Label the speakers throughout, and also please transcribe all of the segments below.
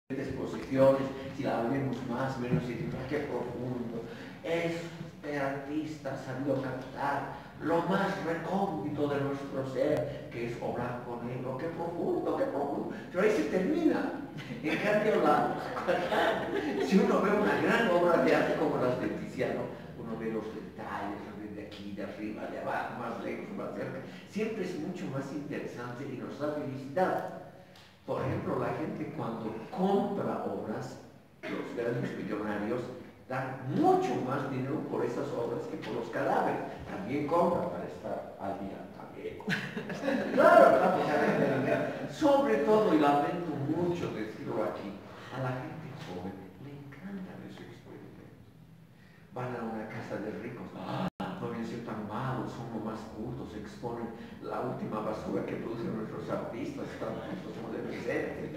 Speaker 1: exposiciones, si la vemos más o menos, y digo, qué profundo. Este artista ha sabido captar lo más recóndito de nuestro ser, que es obrar con él. Oh, qué profundo, qué profundo. Pero ahí se termina. En cambio, si uno ve una gran obra de arte como las de Tiziano, uno ve los detalles, lo ve de aquí, de arriba, de abajo, más lejos, más cerca. Siempre es mucho más interesante y nos da felicidad. Por ejemplo, la gente cuando compra obras, los grandes millonarios, dan mucho más dinero por esas obras que por los cadáveres. También compran para estar al día, también compran. Claro, sobre todo, y lamento mucho decirlo aquí, a la gente joven le encantan esos experimentos. Van a una casa de ricos, no deben ser tan malos, son los más cultos, exponen la última basura que producen nuestros artistas, tan justos como deben ser.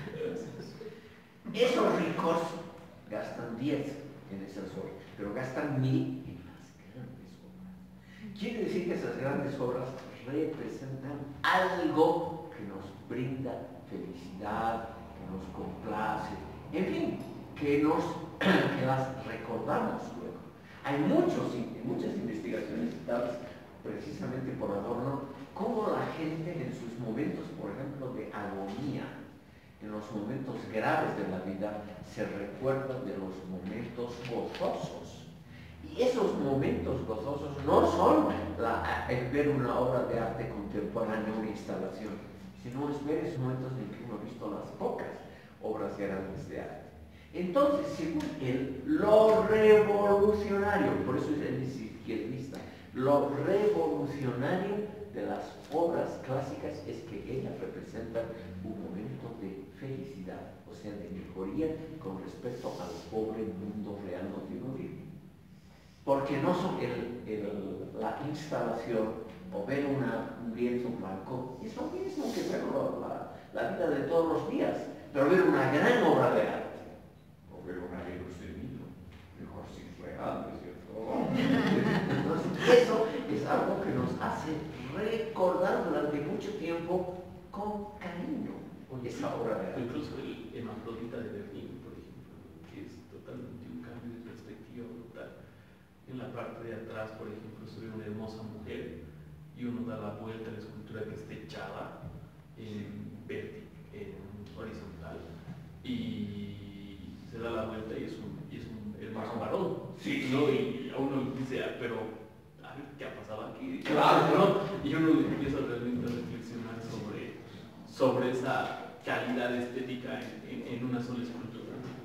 Speaker 1: Esos ricos gastan 10 en esas obras, pero gastan 1000 en las grandes obras. Quiere decir que esas grandes obras representan algo que nos brinda felicidad, que nos complace, en fin, que las recordamos luego. Hay muchas investigaciones dadas precisamente por Adorno, cómo la gente en sus momentos, por ejemplo, de agonía, en los momentos graves de la vida, se recuerdan de los momentos gozosos. Y esos momentos gozosos no son el ver una obra de arte contemporánea, una instalación, sino es ver esos momentos en que uno ha visto las pocas obras grandes de arte. Entonces, según él, lo revolucionario, por eso él es izquierdista, lo revolucionario de las obras clásicas es que ellas representan un momento de felicidad, o sea, de mejoría con respecto al pobre mundo real donde uno vive. Porque no son la instalación o ver un lienzo blanco, es lo mismo que ver la vida de todos los días, pero ver una gran obra de arte, o ver una Venus de Milo, mejor si es real, ¿no es cierto? Entonces, eso es algo que nos hace recordar durante mucho tiempo con cariño esa obra de arte.
Speaker 2: Incluso el Hermafrodita de Berlín, por ejemplo, que es totalmente un cambio de perspectiva brutal. En la parte de atrás, por ejemplo, se ve una hermosa mujer y uno da la vuelta a la escultura que está echada en horizontal y se da la vuelta y es un hermoso varón.
Speaker 1: Sí,
Speaker 2: ¿no? Y a uno dice, pero a ver qué ha pasado aquí.
Speaker 1: Claro,
Speaker 2: ¿no? Y uno empieza realmente a reflexionar sobre esa calidad estética en una sola escultura.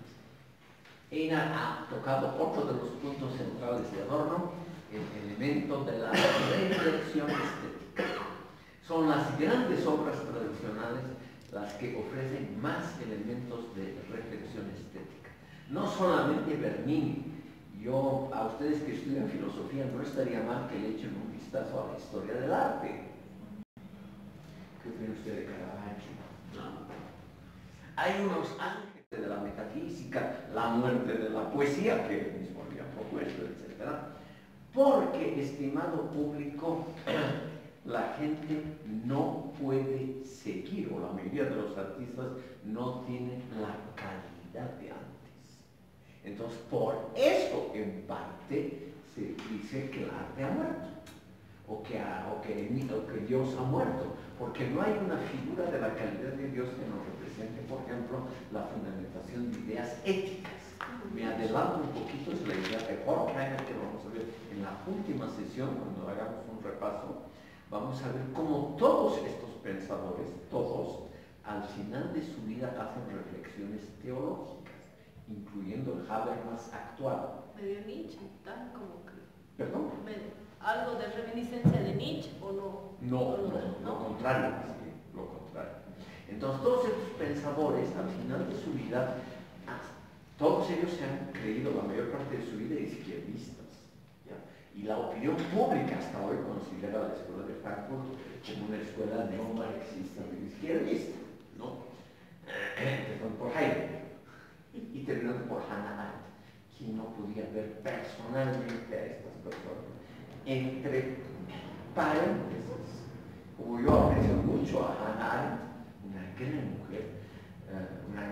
Speaker 1: Eina ha tocado otro de los puntos centrales de Adorno, el elemento de la reflexión estética. Son las grandes obras tradicionales las que ofrecen más elementos de reflexión estética. No solamente Bernini. Yo, a ustedes que estudian filosofía, no estaría mal que le echen un vistazo a la historia del arte. ¿Qué opina usted de Caravaggio? Hay unos ángeles de la metafísica, la muerte de la poesía, que él mismo había propuesto, etc. Porque, estimado público, la gente no puede seguir, o la mayoría de los artistas no tienen la calidad de antes. Entonces, por eso, en parte, se dice que el arte ha muerto, o que Dios ha muerto, porque no hay una figura de la calidad de Dios que nos represente, por ejemplo, la fundamentación de ideas éticas. Me adelanto un poquito, es la idea de Horkheimer que vamos a ver en la última sesión, cuando hagamos un repaso. Vamos a ver cómo todos estos pensadores, todos, al final de su vida hacen reflexiones teológicas, incluyendo el Habermas actual.
Speaker 3: Medio Nietzsche, tal como que...
Speaker 1: ¿Perdón?
Speaker 3: ¿Algo de reminiscencia de Nietzsche o no?
Speaker 1: No, lo contrario, lo contrario. Entonces, todos estos pensadores, al final de su vida, todos ellos se han creído la mayor parte de su vida izquierdistas. ¿Ya? Y la opinión pública hasta hoy considera la escuela de Frankfurt como una escuela no marxista, pero izquierdista, ¿no? Empezando por Heidegger y terminando por Hannah Arendt, quien no podía ver personalmente a estas personas. Entre paréntesis, como yo aprecio mucho a Hannah Arendt, una gran mujer, una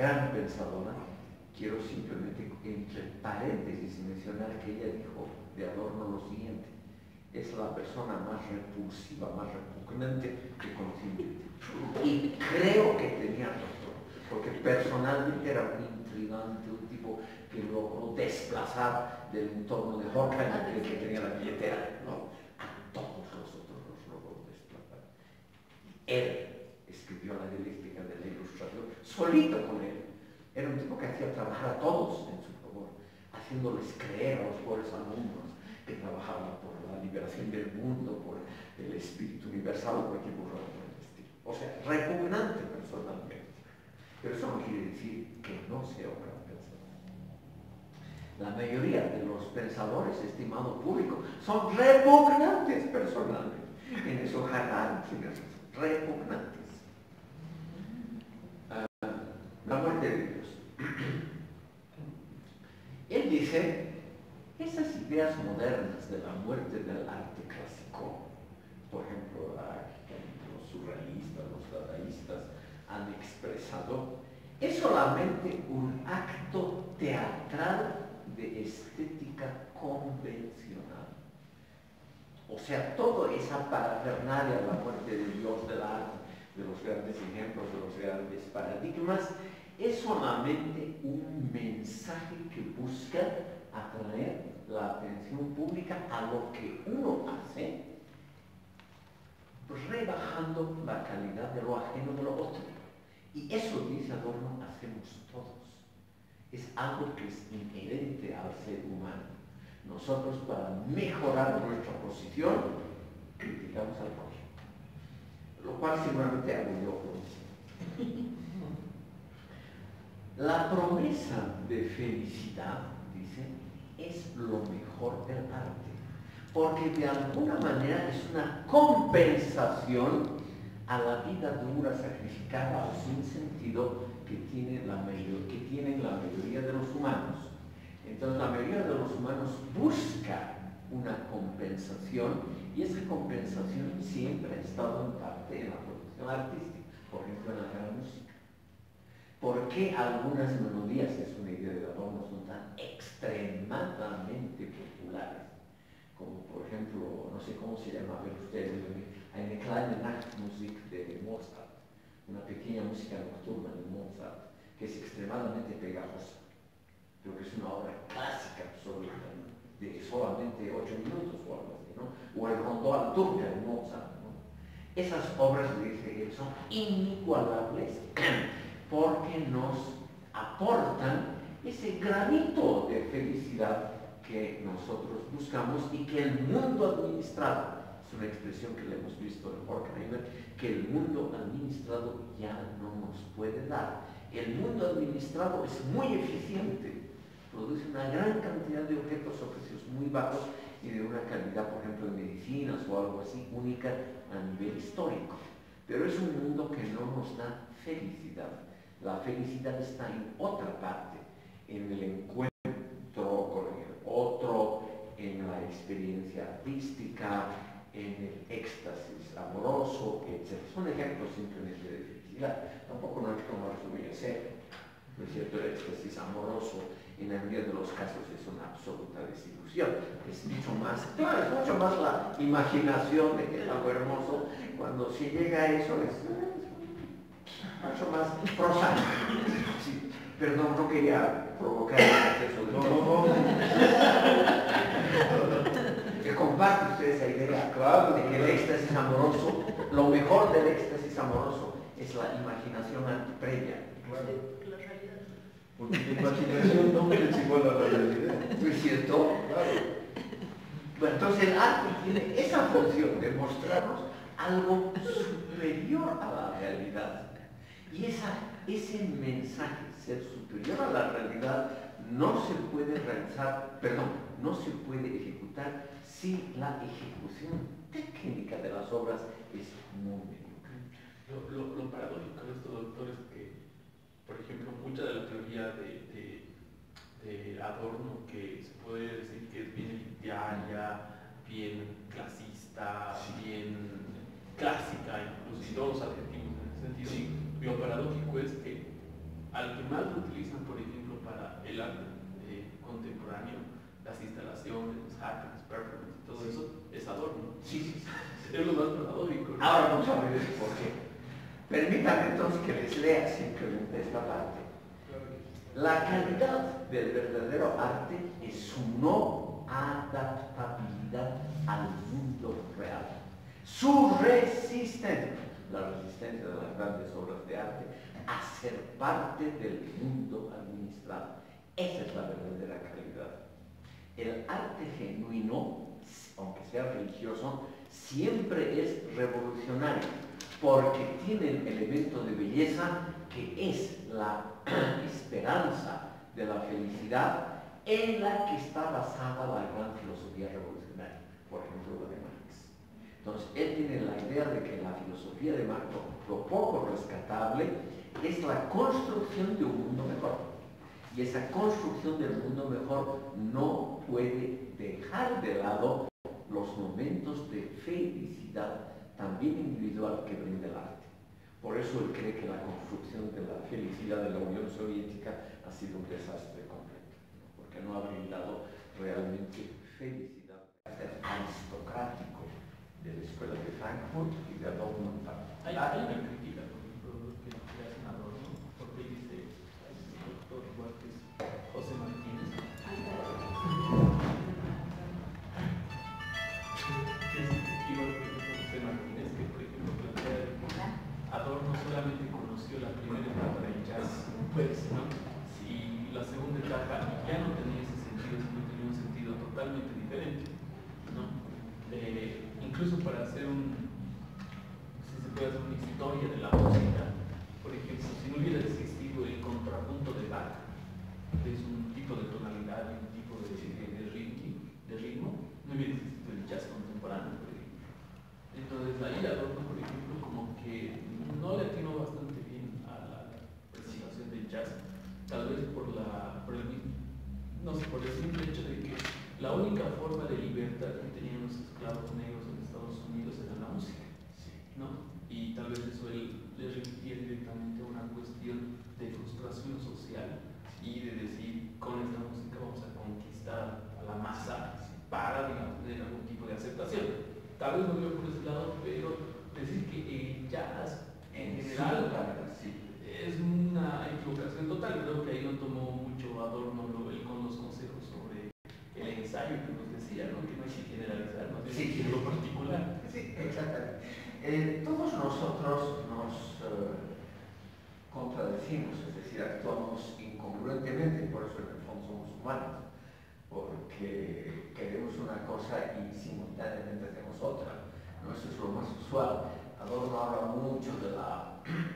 Speaker 1: gran pensadora. Quiero simplemente, entre paréntesis, mencionar que ella dijo de Adorno lo siguiente: es la persona más repulsiva, más repugnante que conocí en mi vida. Y creo que tenía razón, porque personalmente era un intrigante, un tipo que logró desplazar del entorno de Horkheimer, que tenía la billetera, ¿no? A todos los otros los logró desplazar. Él escribió la dialéctica de la ilustración solito con él. Era un tipo que hacía trabajar a todos en su favor, haciéndoles creer a los pobres alumnos que trabajaban por la liberación del mundo, por el espíritu universal o cualquier burrada por el estilo. O sea, repugnante personalmente. Pero eso no quiere decir que no sea un gran pensador. La mayoría de los pensadores, estimado público, son repugnantes personalmente. En eso Harari tiene razón, repugnantes. La muerte de Dios. Él dice, esas ideas modernas de la muerte del arte clásico, por ejemplo, los surrealistas, los dadaístas han expresado, es solamente un acto teatral de estética convencional. O sea, toda esa parafernalia de la muerte de Dios, del arte, de los grandes ejemplos, de los grandes paradigmas, es solamente un mensaje que busca atraer la atención pública a lo que uno hace, rebajando la calidad de lo ajeno de lo otro. Y eso, dice Adorno, hacemos todos. Es algo que es inherente al ser humano. Nosotros, para mejorar nuestra posición, criticamos al prójimo. Lo cual seguramente hago yo. La promesa de felicidad, dice, es lo mejor del arte, porque de alguna manera es una compensación a la vida dura, sacrificada o sin sentido que tienen la mayoría de los humanos. Entonces la mayoría de los humanos busca una compensación, y esa compensación siempre ha estado en parte en la producción artística, por ejemplo en la gran música. ¿Por qué algunas melodías, es una idea de Adorno, son tan extremadamente populares? Como por ejemplo, no sé cómo se llama, a ver ustedes, eine kleine Nachtmusik de Mozart, una pequeña música nocturna de Mozart, que es extremadamente pegajosa. Creo que es una obra clásica absoluta, ¿no? De solamente 8 minutos o algo así, ¿no? O el rondó al turca de Mozart, ¿no? Esas obras, dice él, son inigualables porque nos aportan ese granito de felicidad que nosotros buscamos y que el mundo administrado, es una expresión que le hemos visto en Horkheimer, que el mundo administrado ya no nos puede dar. El mundo administrado es muy eficiente, produce una gran cantidad de objetos a precios muy bajos y de una calidad, por ejemplo, de medicinas o algo así, única a nivel histórico. Pero es un mundo que no nos da felicidad. La felicidad está en otra parte, en el encuentro con el otro, en la experiencia artística, en el éxtasis amoroso, etc. Son ejemplos simplemente de felicidad. Tampoco no es como resumir ser, ¿no es cierto? El éxtasis amoroso en la mayoría de los casos es una absoluta desilusión. Es mucho más, claro, es mucho más la imaginación de que es algo hermoso. Cuando se llega a eso es mucho más prosaico. Sí, perdón, no quería provocar el proceso de todo. Que comparten ustedes esa idea, claro, de que el éxtasis amoroso, lo mejor del éxtasis amoroso es la imaginación previa.
Speaker 3: La realidad.
Speaker 4: Porque la imaginación no es igual a la realidad.
Speaker 1: ¿No es cierto?
Speaker 4: Claro.
Speaker 1: Bueno, entonces el arte tiene esa función de mostrarnos algo superior a la realidad. Y ese mensaje, ser superior a la realidad, no se puede realizar, no se puede ejecutar si la ejecución técnica de las obras es muy mediocre.
Speaker 2: Lo paradójico de estos autores es que, por ejemplo, mucha de la teoría de Adorno, que se puede decir que es bien literaria, bien clasista, bien clásica, incluso, y todos los adjetivos en ese sentido.
Speaker 4: Sí.
Speaker 2: Lo paradójico es que al que más lo utilizan, por ejemplo, para el arte contemporáneo, las instalaciones, los happenings, performance, todo eso, es Adorno.
Speaker 1: Sí.
Speaker 2: Es lo más paradójico, ¿no?
Speaker 1: Ahora vamos a ver por qué. Permítanme entonces que les lea simplemente esta parte. La calidad del verdadero arte es su no adaptabilidad al mundo real. Su resistencia, la resistencia de las grandes obras de arte, a ser parte del mundo administrado. Esa es la verdadera calidad. El arte genuino, aunque sea religioso, siempre es revolucionario, porque tiene el elemento de belleza que es la esperanza de la felicidad en la que está basada la gran filosofía revolucionaria, por ejemplo la de Marx. Entonces, él tiene la idea de que la filosofía de Marx, lo poco rescatable, es la construcción de un mundo mejor. Y esa construcción del mundo mejor no puede dejar de lado los momentos de felicidad también individual que brinda el arte. Por eso él cree que la construcción de la felicidad de la Unión Soviética ha sido un desastre completo, ¿no? Porque no ha brindado realmente felicidad. El carácter aristocrático de la Escuela de Frankfurt y de Adorno en
Speaker 2: Hay
Speaker 1: particular.
Speaker 2: una crítica, por ejemplo, que le hacen a Adorno, porque dice el doctor José Martínez. José Martínez, que por ejemplo plantea que Adorno solamente conoció la primera etapa del jazz, pues, ¿no? Y la segunda etapa ya no tenía ese sentido, sino tenía un sentido totalmente diferente, ¿no? Incluso para hacer si se puede hacer una historia de la música, por ejemplo, si no hubiera existido el contrapunto de Bach, que es un tipo de tonalidad y un tipo de ritmo, no hubiera existido el jazz contemporáneo, por ejemplo. Entonces ahí Adorno, por ejemplo, como que no le atinó bastante bien a la presentación del jazz, tal vez por el simple hecho de que la única forma de libertad que tenían los esclavos negros en Estados Unidos era la música, ¿no? Y tal vez eso le refiere directamente a una cuestión de frustración social y de decir, con esta música vamos a conquistar a la masa para, digamos, tener algún tipo de aceptación. Tal vez no veo por ese lado, pero decir que el jazz en general es una equivocación total. Creo que ahí no tomó mucho Adorno con los consejos sobre el ensayo que nos decía, ¿no? Que no hay que generalizar, más bien lo particular.
Speaker 1: Sí, exactamente. Todos nosotros nos contradecimos, es decir, actuamos incongruentemente, por eso en el fondo somos humanos, porque queremos una cosa y simultáneamente hacemos otra, ¿no? Eso es lo más usual. Adorno habla mucho de la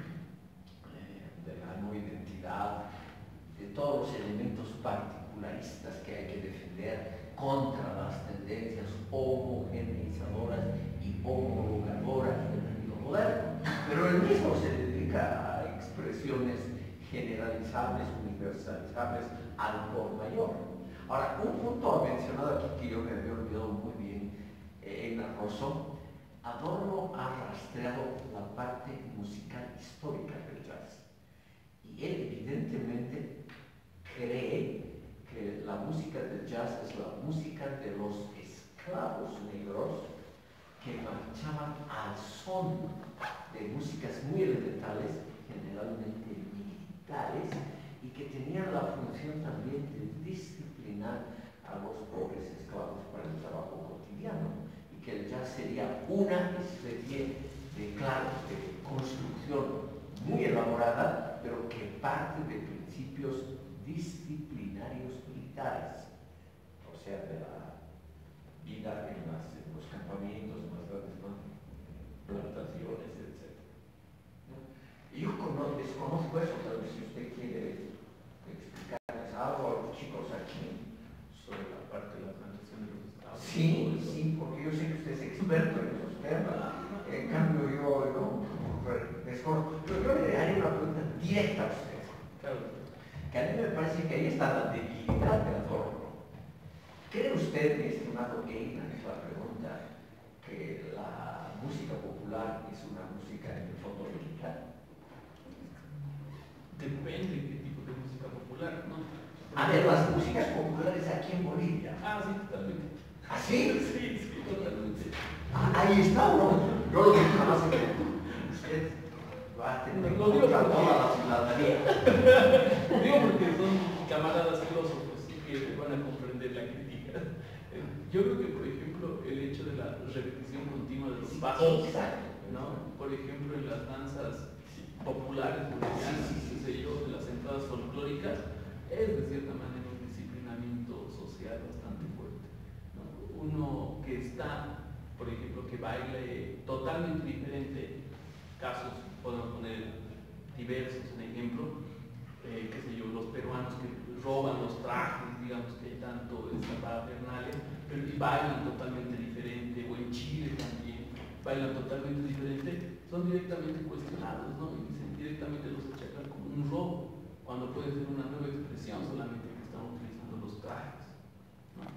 Speaker 1: no identidad, de todos los elementos particularistas que hay que defender contra las tendencias homogeneizadoras y homologadoras del mundo moderno. Pero él mismo se dedica a expresiones generalizables, universalizables al por mayor. Ahora, un punto mencionado aquí que yo me había olvidado muy bien en Rosso, Adorno ha rastreado la parte musical histórica del jazz. Y él evidentemente cree que la música del jazz es la música de los esclavos negros que marchaban al son de músicas muy elementales, generalmente militares, y que tenían la función también de disciplinar a los pobres esclavos para el trabajo cotidiano, y que el jazz sería una especie de, claro, de construcción muy elaborada, pero que parte de principios disciplinarios militares, o sea, de la vida en los campamentos, en las grandes plantaciones, etc. ¿No? Y yo desconozco eso, tal vez si usted quiere explicarles algo a los chicos aquí
Speaker 2: Sobre la parte de la plantación de los estados.
Speaker 1: Sí, porque yo sé que usted es experto en esos temas. En cambio, yo desconozco. Yo le haré una pregunta directa a usted.
Speaker 2: Claro.
Speaker 1: Que a mí me parece que ahí está la debilidad del Adorno. ¿Cree usted, mi estimado Einar, es la pregunta, que la música popular es una música en el fondo mexicana?
Speaker 2: depende qué tipo de música popular, ¿no?
Speaker 1: A ver, las músicas populares aquí en Bolivia.
Speaker 2: Ah, sí, totalmente.
Speaker 1: ¿Ah, sí?
Speaker 2: Sí, sí, totalmente.
Speaker 1: Ah, ahí está, ¿no? Yo lo que jamás he creído. Usted va a tener
Speaker 2: Lo digo
Speaker 1: contra
Speaker 2: porque-
Speaker 1: toda la ciudadanía.
Speaker 2: Digo porque son camaradas filósofos que van a comprender la crítica. Yo creo que, por ejemplo, el hecho de la repetición continua de los pasos,
Speaker 1: Exacto.
Speaker 2: ¿no? Por ejemplo, en las danzas populares bolivianas, qué sé yo, de las entradas folclóricas, es de cierta manera un disciplinamiento social bastante fuerte, ¿no? Uno que está, por ejemplo, que baile totalmente diferente, casos podemos poner diversos en ejemplo, qué sé yo, los peruanos que roban los trajes, digamos que hay tanto esta parafernalia, pero y bailan totalmente diferente, o en Chile también bailan totalmente diferente, son directamente cuestionados, ¿no? Y directamente los achacan como un robo, cuando puede ser una nueva expresión, solamente que están utilizando los trajes, ¿no?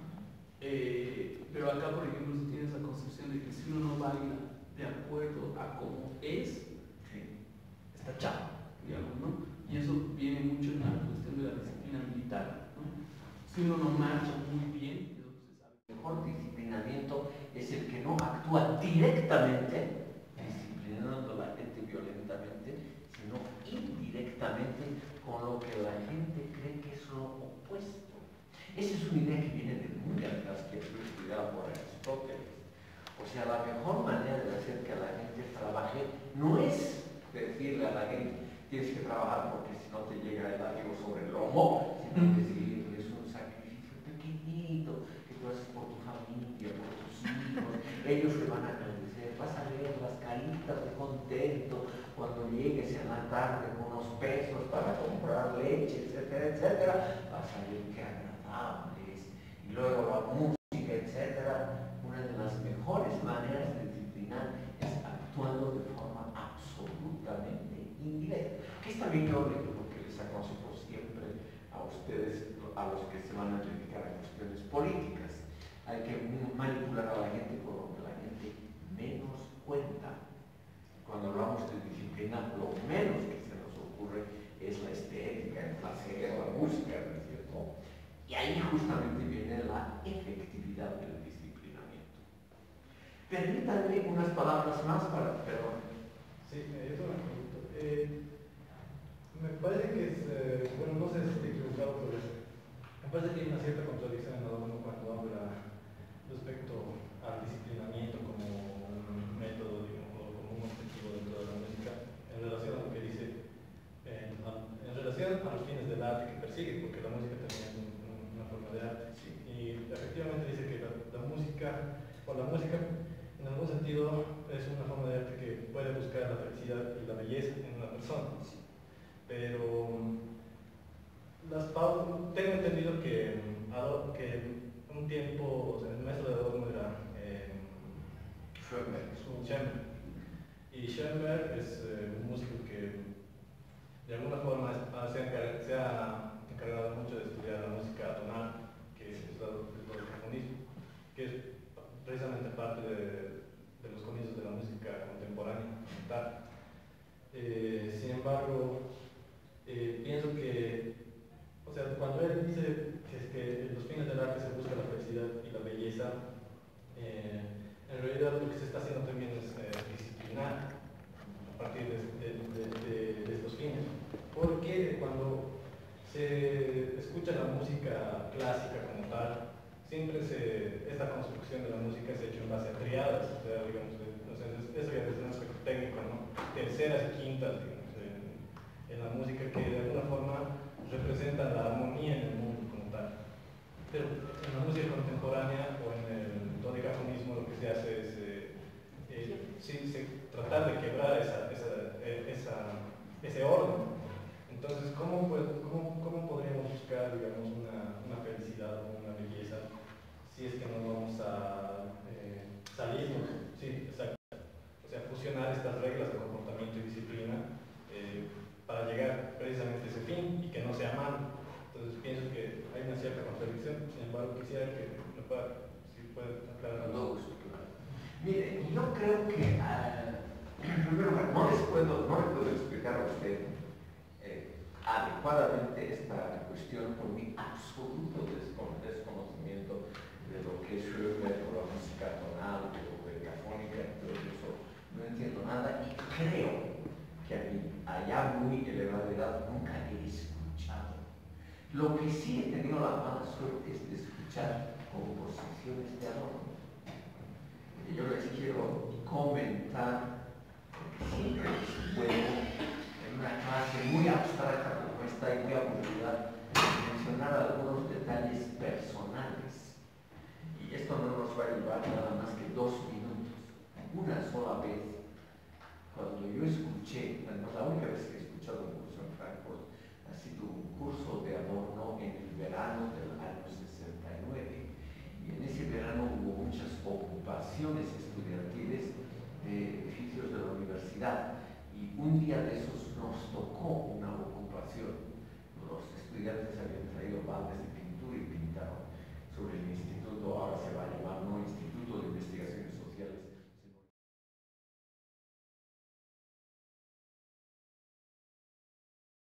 Speaker 2: Pero acá, por ejemplo, se tiene esa concepción de que si uno no baila de acuerdo a cómo es, está chavo, digamos, ¿no? Y eso viene mucho en la cuestión de la disciplina militar, ¿no? Si uno no marcha muy bien, eso se sabe.
Speaker 1: El mejor disciplinamiento es el que no actúa directamente, disciplinando a la gente violentamente, sino indirectamente con lo que la gente cree que es lo opuesto. Esa es una idea que viene del mundo atrás, que fue estudiada por Aristóteles. O sea, la mejor manera de hacer que la gente trabaje no es decirle a la gente tienes que trabajar porque si no te llega el látigo sobre el lomo, sino decirle es un sacrificio pequeñito que tú haces por tu familia, por tus hijos. Ellos te van a agradecer, vas a ver las caritas de contento cuando llegues en la tarde con unos pesos para comprar leche, etcétera, etcétera. Vas a ver qué agradable es. Y luego la música, etcétera. Una de las mejores maneras de disciplinar es actuando de forma absolutamente indirecta. Que es también lo que les aconsejo siempre a ustedes, a los que se van a dedicar a cuestiones políticas. Hay que manipular a la gente con lo que la gente menos cuenta. Cuando hablamos de disciplina, lo menos que se nos ocurre es la estética, el placer, la música, ¿no es cierto? Y ahí justamente viene la efectividad del disciplinamiento. Permítanme unas palabras más para, perdón.
Speaker 5: Sí, yo tengo una pregunta. Me parece que es, bueno, no sé si estoy equivocado, pero me parece que hay una cierta contradicción en uno cuando habla respecto al disciplinamiento como un método, digamos, o como un objetivo dentro de la música, en relación a lo que dice, en relación a los fines del arte que persigue, porque la música también es una forma de arte.
Speaker 1: Sí.
Speaker 5: Y efectivamente dice que la música, o la música, en algún sentido, es una forma de arte que puede buscar la felicidad y la belleza en una persona. Pero tengo entendido que un tiempo, o sea, el maestro de Adorno era Schoenberg. Y Schoenberg es un músico que de alguna forma se ha encargado mucho de estudiar la música atonal, que es el cajonismo, que es precisamente parte de los comienzos de la música contemporánea. Sin embargo, pienso que, o sea, cuando él dice que en los fines del arte se busca la felicidad y la belleza, en realidad lo que se está haciendo también es disciplinar a partir de estos fines. Porque cuando se escucha la música clásica como tal, siempre esta construcción de la música se ha hecho en base a triadas, o sea, digamos, eso ya es un aspecto técnico, ¿no? Terceras y quintas, digamos, en la música que de alguna forma representan la armonía en el mundo como tal. Pero en la música contemporánea o en el dodecafonismo lo que se hace es tratar de quebrar ese orden. Entonces, ¿cómo podríamos buscar, digamos, una felicidad o una belleza si es que no vamos a salirnos? Sí, exacto. O sea, fusionar estas reglas de comportamiento y disciplina para llegar precisamente a ese fin y que no sea malo. Entonces, pienso que hay una cierta contradicción. Sin embargo, quisiera que me pueda, si puede aclarar.
Speaker 1: Con todo gusto, claro. Mire, yo creo que, primero, no les puedo explicar a usted adecuadamente esta cuestión por mi absoluto desconocimiento de lo que es Schubert o la música tonal o decafónica, todo eso no entiendo nada y creo que a mí, allá muy elevada edad, nunca he escuchado. Lo que sí he tenido la mala suerte es de escuchar composiciones de Adorno. Y yo les quiero comentar, porque siempre es bueno en una clase muy abstracta como esta y muy aburrida, mencionar algunos detalles personales. Y esto no nos va a llevar nada más que 2 minutos. Una sola vez, cuando yo escuché, además la única vez que he escuchado un curso en Frankfurt, ha sido un curso de Adorno en el verano del año 69. Y en ese verano hubo muchas ocupaciones estudiantiles de edificios de la universidad. Y un día de esos nos tocó una ocupación. Los estudiantes habían traído baldes de pintura y pintaron.